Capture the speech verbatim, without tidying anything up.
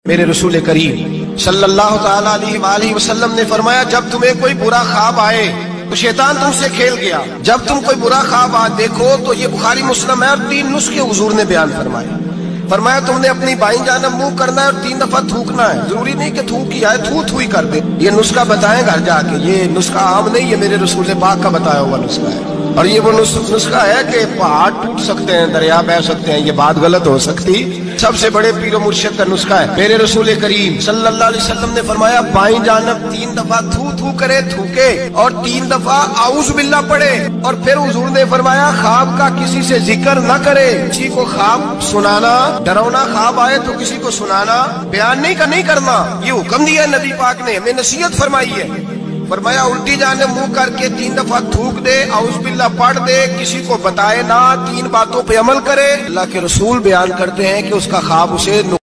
मेरे रसूल करीम सल्लल्लाहु ताला अलैहि वसल्लम ने फरमाया, जब तुम्हें कोई बुरा ख्वाब आए तो शैतान तुमसे खेल गया। जब तुम कोई बुरा ख्वाब आ देखो तो ये बुखारी मुस्लिम है और तीन नुस्खे हुजूर ने बयान फरमाए। फरमाया तुमने अपनी बाईं जानब मुंह करना है और तीन दफा थूकना है। जरूरी नहीं कि थूक किया है, थू थू ही कर दे। ये नुस्खा बताएं घर जाके, ये नुस्खा आम नहीं, ये मेरे रसूल पाक का बताया हुआ नुस्खा है। और ये वो नुस्खा है कि पहाड़ टूट सकते हैं, दरिया बह सकते हैं, ये बात गलत हो सकती। सबसे बड़े पीर मुर्शिद का नुस्खा है। मेरे रसूल करीम सल्लल्लाहु अलैहि वसल्लम ने फरमाया, बाईं जानब तीन दफा थू थू करे, थूके, और तीन दफा आऊज़ बिल्लाह पढ़े। और फिर हुजूर ने फरमाया, ख्वाब का किसी से जिक्र न करे। किसी को ख्वाब सुनाना, डरावना ख्वाब आए तो किसी को सुनाना, बयान नहीं का नहीं करना, ये हुक्म दिया है नबी पाक ने, हमें नसीहत फरमाई है। फरमाया उल्टी जाने मुंह करके तीन दफा थूक दे, आउज़ बिल्लाह पढ़ दे, किसी को बताए ना, तीन बातों पे अमल करे। अल्लाह के रसूल बयान करते हैं कि उसका ख्वाब उसे